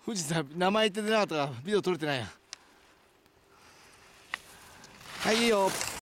富士山名前言ってなかったからビデオ撮れてないや。はい、いいよ。